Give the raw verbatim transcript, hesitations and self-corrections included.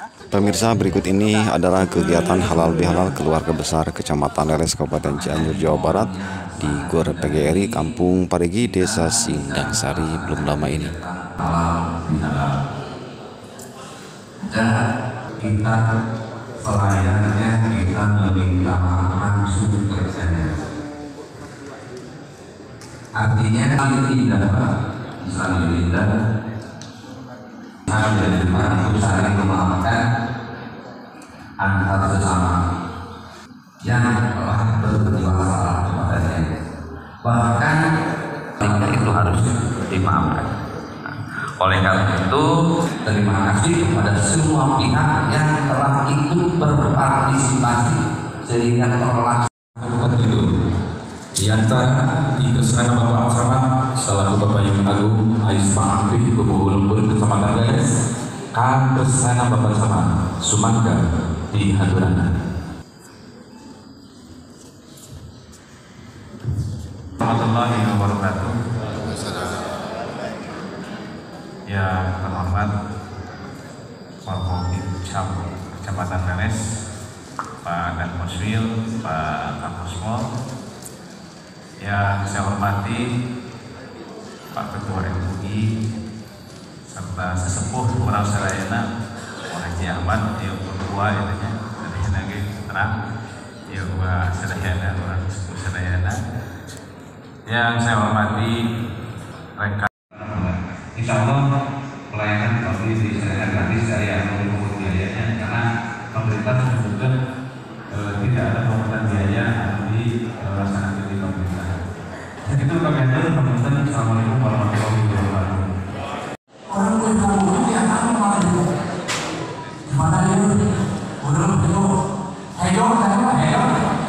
Pemirsa, berikut ini adalah kegiatan halal bihalal keluarga besar Kecamatan Leles, Kabupaten Cianjur, Jawa Barat di Gor P G R I Kampung Parigi, Desa Sindang Sari belum lama ini. Halal bihalal. Dan kita pelayanannya kita meminta langsung kerjanya. Artinya tidak saling tidak saling membantu, saling memaafkan antar sesama yang telah berbuat salah kepadanya. Bahkan itu harus dimaafkan. Oleh karena itu, terima kasih kepada semua pihak yang telah ikut berpartisipasi sehingga terlaksana itu. Di antara tiga sana Bapak Samad selaku Bapak yang Agung Ais Ma'amri Kubu Lembur Kecamatan Leles, kan bersana Bapak Samad Sumangga di Hadurana. Warahmatullahi wabarakatuh. Yang terhormat Forkopimda Kecamatan Leles, Pak Dan Muswil, Pak Kapusmol, yang saya hormati Pak Ketua M U I serta sesepuh orang Sarayana, Haji Ahmad, yang kedua intinya dari lagi terang, yang kedua Sarayana, orang sesepuh Sarayana, yang saya hormati rekan. Insya Allah pelayanan kami di Sarayana gratis, saya mengumpul biayanya karena pemerintah juga eh, tidak ada pemotongan biaya di laksanakan di pemerintah. Itu kami atur pemerintah. Assalamualaikum warahmatullahi wabarakatuh. Orang berkampung yang akan maju, mana dia? Orang itu, ayo, ayo, ayo.